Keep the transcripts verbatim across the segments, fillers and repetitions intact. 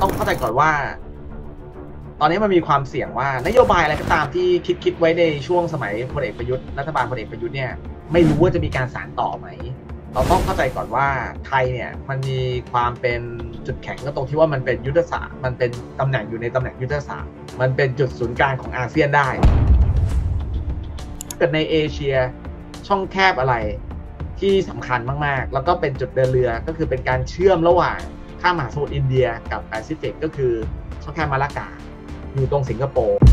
ต้องเข้าใจก่อนว่าตอนนี้มันมีความเสี่ยงว่านโยบายอะไรก็ตามที่คิดคิดไว้ในช่วงสมัยพลเอกประยุทธ์รัฐบาลพลเอกประยุทธ์เนี่ยไม่รู้ว่าจะมีการสานต่อไหมเราต้องเข้าใจก่อนว่าไทยเนี่ยมันมีความเป็นจุดแข็งก็ตรงที่ว่ามันเป็นยุทธศาสตร์มันเป็นตำแหน่งอยู่ในตำแหน่งยุทธศาสตร์มันเป็นจุดศูนย์กลางของอาเซียนได้เกิดในเอเชียช่องแคบอะไรที่สำคัญมากๆแล้วก็เป็นจุดเดินเรือก็คือเป็นการเชื่อมระหว่างข้ามมหาสมุทรอินเดียกับแปซิฟิกก็คือช่องแคบมาลากาอยู่ตรงสิงคโปร์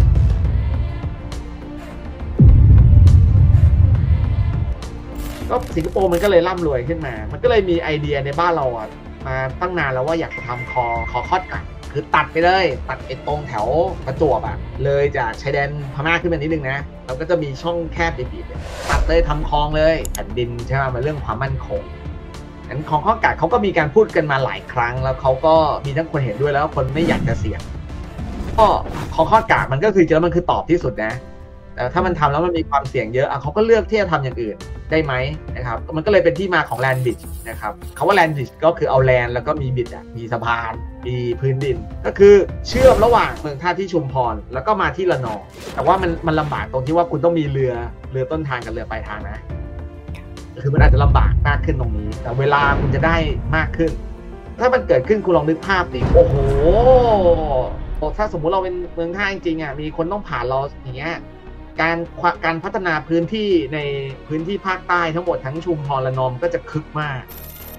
ก็สิงคโปร์มันก็เลยร่ำรวยขึ้นมามันก็เลยมีไอเดียในบ้านเราอ่ะมาตั้งนานแล้วว่าอยากจะทำคอคอคอดกัดคือตัดไปเลยตัดไอ้ตรงแถวประจวบอ่ะเลยจากชายแดนพม่าขึ้นมานิดนึงนะเราก็จะมีช่องแคบบีบๆตัดเลยทำคลองเลยแผ่นดินใช่ไหมมันเรื่องความมั่นคงงั้นของข้อกัดเขาก็มีการพูดกันมาหลายครั้งแล้วเขาก็มีทั้งคนเห็นด้วยแล้วคนไม่อยากจะเสี่ยงก็ของข้อกาดมันก็คือจริงๆแล้วมันคือตอบที่สุดนะแต่ถ้ามันทำแล้วมันมีความเสี่ยงเยอะอ่ะเขาก็เลือกที่จะทำอย่างอื่นได้ไหมนะครับมันก็เลยเป็นที่มาของ land bridge นะครับคำว่า land bridge ก็คือเอาแลนด์แล้วก็มีบิดอ่ะมีสะพานมีพื้นดินก็คือเชื่อมระหว่างเมืองท่าที่ชุมพรแล้วก็มาที่ระนองแต่ว่ามันมันลำบากตรงที่ว่าคุณต้องมีเรือเรือต้นทางกับเรือปลายทางนะคือมันอาจจะลำบากมากขึ้นตรงนี้แต่เวลาคุณจะได้มากขึ้นถ้ามันเกิดขึ้นคุณลองนึกภาพดิโอ้โหถ้าสมมุติเราเป็นเมืองท่าจริงๆอ่ะมีคนต้องผ่านเราอย่างเงี้ยการการพัฒนาพื้นที่ในพื้นที่ภาคใต้ทั้งหมดทั้งชุมพรระนองก็จะคึกมาก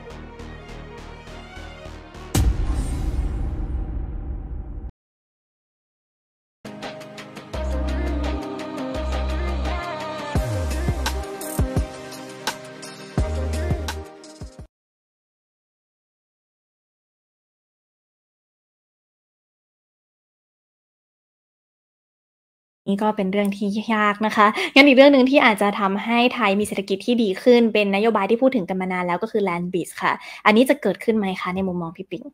นี่ก็เป็นเรื่องที่ยากนะคะงั้นอีกเรื่องหนึ่งที่อาจจะทำให้ไทยมีเศรษฐกิจที่ดีขึ้นเป็นนโยบายที่พูดถึงกันมานานแล้วก็คือ Land Bridge ค่ะอันนี้จะเกิดขึ้นไหมคะในมุมมองพี่ปิง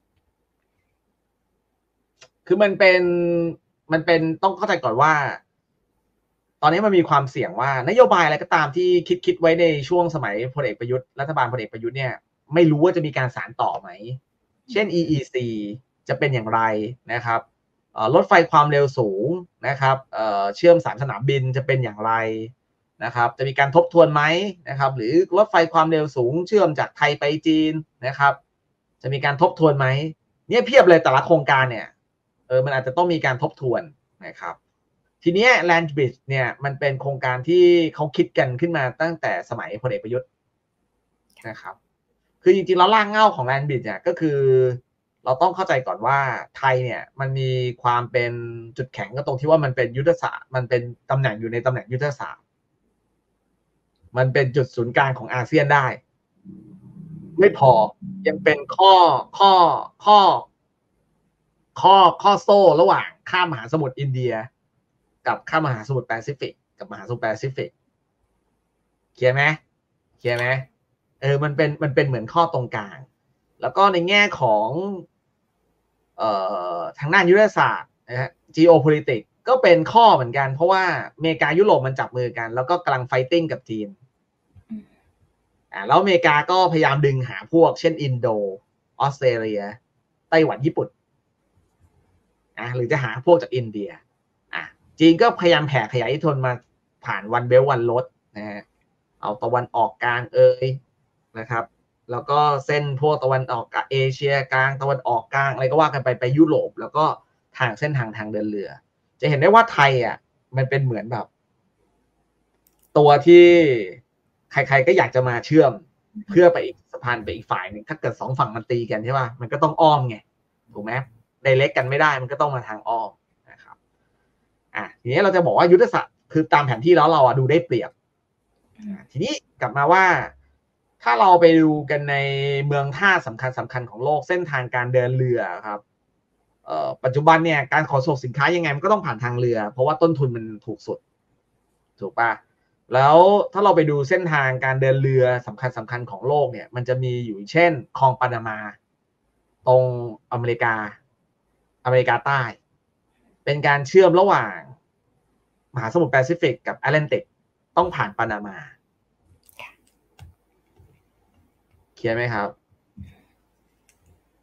คือมันเป็นมันเป็นต้องเข้าใจก่อนว่าตอนนี้มันมีความเสี่ยงว่านโยบายอะไรก็ตามที่คิดคิดไว้ในช่วงสมัยพลเอกประยุทธ์รัฐบาลพลเอกประยุทธ์เนี่ยไม่รู้ว่าจะมีการสานต่อไหมเช่น อี อี ซี จะเป็นอย่างไรนะครับรถไฟความเร็วสูงนะครับเชื่อมสามสนามบินจะเป็นอย่างไรนะครับจะมีการทบทวนไหมนะครับหรือรถไฟความเร็วสูงเชื่อมจากไทยไปจีนนะครับจะมีการทบทวนไหมเนี่ยเพียบเลยแต่ละโครงการเนี่ยเออมันอาจจะต้องมีการทบทวนนะครับทีนี้ Land Bridge เนี่ยมันเป็นโครงการที่เขาคิดกันขึ้นมาตั้งแต่สมัยพลเอกประยุทธ์นะครับคือจริงๆแล้วรากเหง้าของ Land Bridge เนี่ยก็คือเราต้องเข้าใจก่อนว่าไทยเนี่ยมันมีความเป็นจุดแข็งก็ตรงที่ว่ามันเป็นยุทธศาสตร์มันเป็นตำแหน่งอยู่ในตำแหน่งยุทธศาสตร์มันเป็นจุดศูนย์กลางของอาเซียนได้ไม่พอยังเป็นข้อข้อข้อข้อข้อโซ่ระหว่างข้ามมหาสมุทรอินเดียกับข้ามมหาสมุทรแปซิฟิกกับมหาสมุทรแปซิฟิกเคลียร์ไหมเคลียร์ไหมเออมันเป็นมันเป็นเหมือนข้อตรงกลางแล้วก็ในแง่ของเอ่อทางด้านยุทธศาสตร์นะฮะ geopolitics ก็เป็นข้อเหมือนกันเพราะว่าอเมริกายุโรปมันจับมือกันแล้วก็กำลังไฟติ้งกับจีนอ่าแล้วอเมริกาก็พยายามดึงหาพวกเช่นอินโดออสเตรเลียไต้หวันญี่ปุ่นอ่าหรือจะหาพวกจากอินเดียอ่าจีนก็พยายามแผ่ขยายอิทธิพลมาผ่านวันเบลวันโรดนะฮะเอาตะวันออกกลางเอ่ยนะครับแล้วก็เส้นพวกตะวันออกกับเอเชียกลางตะวันออกกลางอะไรก็ว่ากันไปไปยุโรปแล้วก็ทางเส้นทางทางเดินเรือจะเห็นได้ว่าไทยอ่ะมันเป็นเหมือนแบบตัวที่ใครๆก็อยากจะมาเชื่อมเพื่อไปอีกสะพานไปอีกฝ่ายหนึ่งถ้าเกิดสองฝั่งมันตีกันใช่ป่ะมันก็ต้องอ้อมไงถูกไหมไดเรกกันไม่ได้มันก็ต้องมาทางอ้อมนะครับอ่ะทีนี้เราจะบอกว่ายุทธศาสตร์คือตามแผนที่แล้วเราอ่ะดูได้เปรียบทีนี้กลับมาว่าถ้าเราไปดูกันในเมืองท่าสำคัญสำคัญของโลกเส้นทางการเดินเรือครับเอ่อปัจจุบันเนี่ยการขนส่งสินค้ายังไงมันก็ต้องผ่านทางเรือเพราะว่าต้นทุนมันถูกสุดถูกปะแล้วถ้าเราไปดูเส้นทางการเดินเรือสำคัญสำคัญของโลกเนี่ยมันจะมีอยู่เช่นคลองปานามาตรงอเมริกาอเมริกาใต้เป็นการเชื่อมระหว่างมหาสมุทรแปซิฟิกกับแอตแลนติกต้องผ่านปานามาเคลียร์ไหมครับ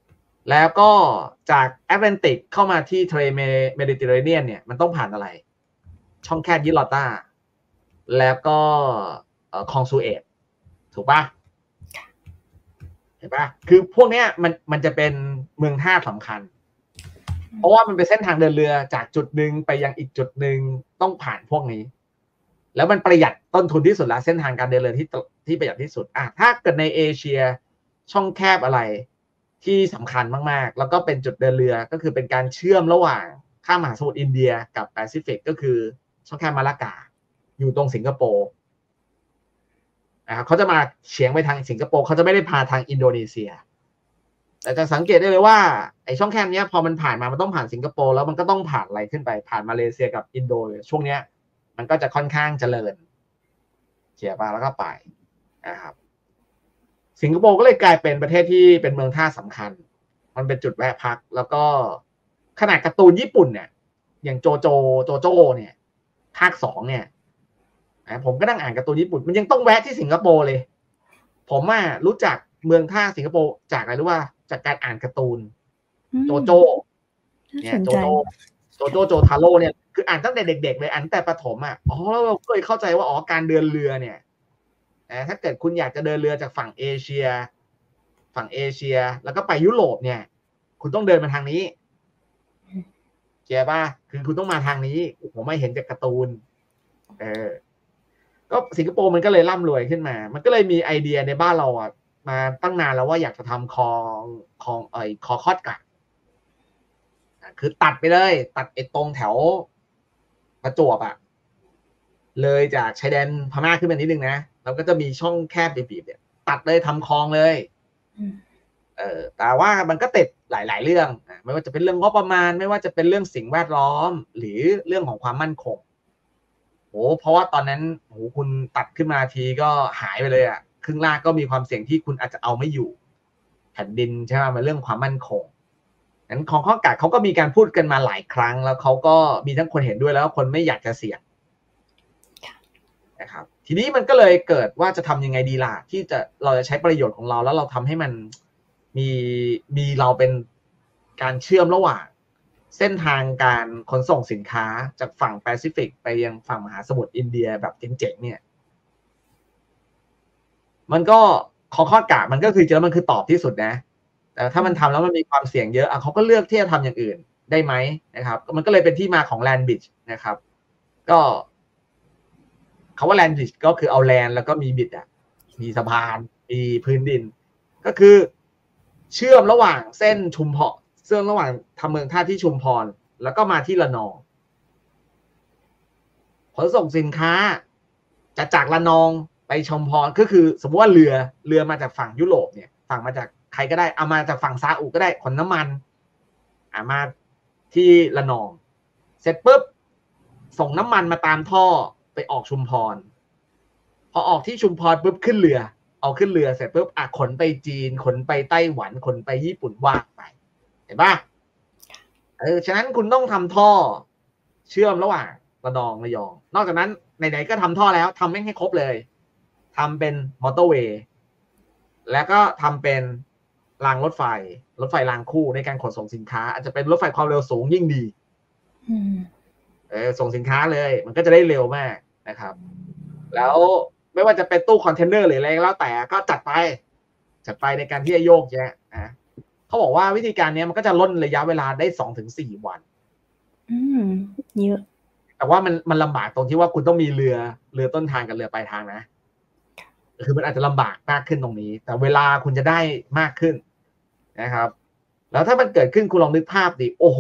แล้วก็จากแอตแลนติกเข้ามาที่ทะเลเมดิเตอร์เรเนียนเนี่ยมันต้องผ่านอะไร ช่องแคบยิบรอตตาแล้วก็คลองซูเอตถูกปะเห็นปะคือพวกเนี้ยมันมันจะเป็นเมืองท่าสำคัญเพราะว่ามันเป็นเส้นทางเดินเรือจากจุดหนึ่งไปยังอีกจุดหนึ่งต้องผ่านพวกนี้แล้วมันประหยัดต้นทุนที่สุดละเส้นทางการเดินเรือที่ที่ประหยัดที่สุดอ่ะถ้าเกิดในเอเชียช่องแคบอะไรที่สำคัญมากๆแล้วก็เป็นจุดเดินเรือก็คือเป็นการเชื่อมระหว่างข้ามมหาสมุทรอินเดียกับแปซิฟิกก็คือช่องแคบมาลากาอยู่ตรงสิงคโปร์นะครับเขาจะมาเฉียงไปทางสิงคโปร์เขาจะไม่ได้พาทางอินโดนีเซียแต่จะสังเกตได้เลยว่าไอ้ช่องแคบนี้พอมันผ่านมามันต้องผ่านสิงคโปร์แล้วมันก็ต้องผ่านอะไรขึ้นไปผ่านมาเลเซียกับอินโดช่วงเนี้ยมันก็จะค่อนข้างเจริญเฉียบมาแล้วก็ไปนะครับสิงคโปร์ก็เลยกลายเป็นประเทศที่เป็นเมืองท่าสำคัญมันเป็นจุดแวะพักแล้วก็ขนาดการ์ตูนญี่ปุ่นเนี่ยอย่างโจโจโจโจเนี่ยภาคสองเนี่ยผมก็นั่งอ่านการ์ตูนญี่ปุ่นมันยังต้องแวะที่สิงคโปร์เลยผมอ่ะรู้จักเมืองท่าสิงคโปร์จากอะไรรู้ว่าจากการอ่านการ์ตูนโจโจเนี่ยโจโจโจโจโจทาโร่เนี่ยคืออ่านตั้งแต่เด็กๆเลยอ่านแต่ประถมอ่ะอ๋อแล้วเราก็เลยเข้าใจว่าอ๋อการเดินเรือเนี่ยถ้าเกิดคุณอยากจะเดินเรือจากฝั่งเอเชียฝั่งเอเชียแล้วก็ไปยุโรปเนี่ยคุณต้องเดินมาทางนี้เจ๊ป่ะคือคุณต้องมาทางนี้ผมไม่เห็นจากการ์ตูนเออก็สิงคโปร์มันก็เลยร่ำรวยขึ้นมามันก็เลยมีไอเดียในบ้านเราอ่ะมาตั้งนานแล้วว่าอยากจะทำคลองคลองไอ้คอคอดกะคือตัดไปเลยตัดไอ้ตรงแถวประจวบอ่ะเลยจากชายแดนพม่าขึ้นมานิดนึงนะแล้วก็จะมีช่องแคบบีบๆเนี่ยตัดเลยทำคลองเลยเออแต่ว่ามันก็ติดหลายๆเรื่องไม่ว่าจะเป็นเรื่องงบประมาณไม่ว่าจะเป็นเรื่องสิ่งแวดล้อมหรือเรื่องของความมั่นคงโอ้เพราะว่าตอนนั้นโอ้คุณตัดขึ้นมาทีก็หายไปเลยอ่ะครึ่งล่างก็มีความเสี่ยงที่คุณอาจจะเอาไม่อยู่แผ่นดินใช่ไหมมันเรื่องความมั่นคงงั้นของข้อกาดเขาก็มีการพูดกันมาหลายครั้งแล้วเขาก็มีทั้งคนเห็นด้วยแล้วคนไม่อยากจะเสี่ยงนะครับทีนี้มันก็เลยเกิดว่าจะทำยังไงดีล่ะที่จะเราจะใช้ประโยชน์ของเราแล้วเราทำให้มันมีมีเราเป็นการเชื่อมระหว่างเส้นทางการขนส่งสินค้าจากฝั่งแปซิฟิกไปยังฝั่งมหาสมุทรอินเดียแบบเจ๋งๆเนี่ยมันก็ข้อข้อกาดมันก็คือจริงๆมันคือตอบที่สุดนะแต่ถ้ามันทำแล้วมันมีความเสี่ยงเยอะเขาก็เลือกที่จะทำอย่างอื่นได้ไหมนะครับมันก็เลยเป็นที่มาของ Land Bridge นะครับก็คำว่า Land Bridge ก็คือเอาแลนด์แล้วก็มีบิดอ่ะมีสะพานมีพื้นดินก็คือเชื่อมระหว่างเส้นชุมพรเชื่อมระหว่างทำเมืองท่าที่ชุมพรแล้วก็มาที่ระนองขนส่งสินค้าจะจากระนองไปชุมพรก็คือสมมติว่าเรือเรือมาจากฝั่งยุโรปเนี่ยฝั่งมาจากใครก็ได้เอามาจากฝั่งซาอุก็ได้ขนน้ำมันอ่ามาที่ระนองเสร็จปุ๊บส่งน้ำมันมาตามท่อไปออกชุมพรพอออกที่ชุมพรปุ๊บขึ้นเรือเอาขึ้นเรือเสร็จปุ๊บอ่ะขนไปจีนขนไปไต้หวันขนไปญี่ปุ่นว่างไปเห็นป่ะเออฉะนั้นคุณต้องทำท่อเชื่อมระหว่างระนองระยองนอกจากนั้นไหนๆก็ทำท่อแล้วทำแม่งให้ครบเลยทำเป็นมอเตอร์เวย์แล้วก็ทำเป็นรางรถไฟรถไฟรางคู่ในการขนส่งสินค้าอาจจะเป็นรถไฟความเร็วสูงยิ่งดีเออส่งสินค้าเลยมันก็จะได้เร็วมากนะครับแล้วไม่ว่าจะเป็นตู้คอนเทนเนอร์หรืออะไรแล้วแต่ก็จัดไปจัดไปในการที่จะโยกแยะนะเขาบอกว่าวิธีการนี้มันก็จะลดระยะเวลาได้สองถึงสี่วันอืมเยอะแต่ว่ามันมันลำบากตรงที่ว่าคุณต้องมีเรือเรือต้นทางกับเรือปลายทางนะคือมันอาจจะลำบากมากขึ้นตรงนี้แต่เวลาคุณจะได้มากขึ้นนะครับแล้วถ้ามันเกิดขึ้นคุณลองนึกภาพดิโอ้โห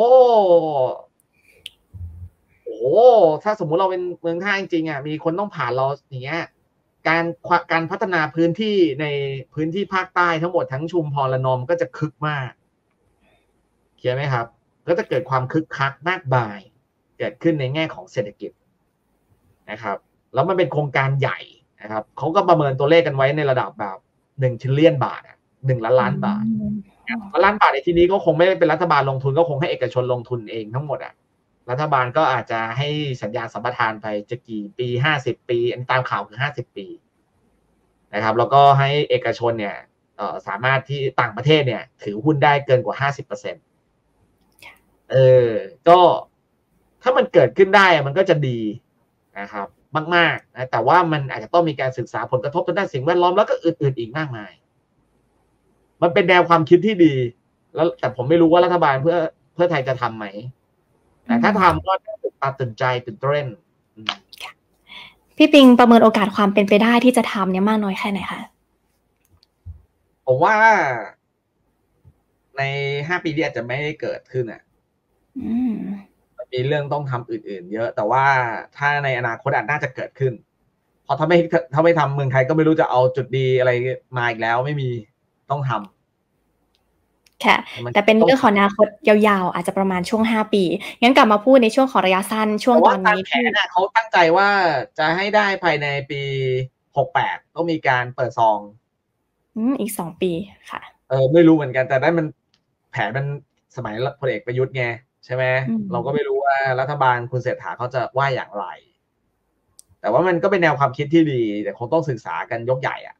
โอ้ถ้าสมมุติเราเป็นเมืองท่าจริงๆอ่ะมีคนต้องผ่านเราอย่างเงี้ยการการพัฒนาพื้นที่ในพื้นที่ภาคใต้ทั้งหมดทั้งชุมพรระนองก็จะคึกมากเข้าใจไหมครับก็จะเกิดความคึกคักมากมายเกิดขึ้นในแง่ของเศรษฐกิจนะครับแล้วมันเป็นโครงการใหญ่นะครับเขาก็ประเมินตัวเลขกันไว้ในระดับแบบหนึ่งทิลเลียนบาทอ่ะหนึ่งล้านล้านบาทล้านบาทในที่นี้ก็คงไม่ได้เป็นรัฐบาลลงทุนก็คงให้เอกชนลงทุนเองทั้งหมดอ่ะรัฐบาลก็อาจจะให้สัญญาสัมปทานไปจะกี่ปีห้าสิบปีอันตามข่าวคือห้าสิบปีนะครับแล้วก็ให้เอกชนเนี่ยเอ่อสามารถที่ต่างประเทศเนี่ยถือหุ้นได้เกินกว่า ห้าสิบเปอร์เซ็นต์ เออก็ถ้ามันเกิดขึ้นได้มันก็จะดีนะครับมากๆนะแต่ว่ามันอาจจะต้องมีการศึกษาผลกระทบทางด้านสิ่งแวดล้อมแล้วก็อื่นๆอีกมากมายมันเป็นแนวความคิดที่ดีแล้วแต่ผมไม่รู้ว่ารัฐบาลเพื่อเพื่อไทยจะทำไหมแต่ถ้าทำก็ตื่นใจตื่นเต้นพี่ปิงประเมินโอกาสความเป็นไปได้ที่จะทำเนี่ยมากน้อยแค่ไหนคะผมว่าในห้าปีที่อาจจะไม่ได้เกิดขึ้นอ่ะมีเรื่องต้องทำอื่นๆเยอะแต่ว่าถ้าในอนาคตอาจน่าจะเกิดขึ้นเพราะถ้าไม่ถ้าไม่ทำเมืองไทยก็ไม่รู้จะเอาจุดดีอะไรมาอีกแล้วไม่มีต้องทำค่ะแต่เป็นเรื่องของอนาคตยาวๆอาจจะประมาณช่วงห้าปีงั้นกลับมาพูดในช่วงของระยะสั้นช่วงตอนนี้ที่เขาตั้งใจว่าจะให้ได้ภายในปีหกสิบแปดต้องมีการเปิดซองอืมอีกสองปีค่ะเออไม่รู้เหมือนกันแต่ได้มันแผนมันสมัยพลเอกประยุทธ์ไงใช่ไหมเราก็ไม่รู้ว่ารัฐบาลคุณเศรษฐาเขาจะว่าอย่างไรแต่ว่ามันก็เป็นแนวความคิดที่ดีแต่คงต้องศึกษากันยกใหญ่อ่ะ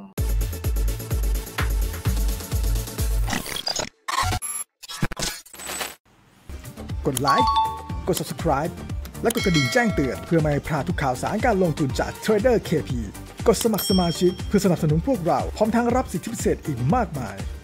กดไลค์กด Subscribe และกดกระดิ่งแจ้งเตือนเพื่อไม่ให้พลาดทุกข่าวสารการลงทุนจาก Trader เค พี กดสมัครสมาชิกเพื่อสนับสนุนพวกเราพร้อมทั้งรับสิทธิพิเศษอีกมากมาย